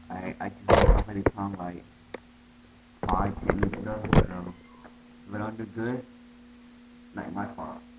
I just woke up at this song like 5, 10 minutes ago, so if I don't do good, not my fault.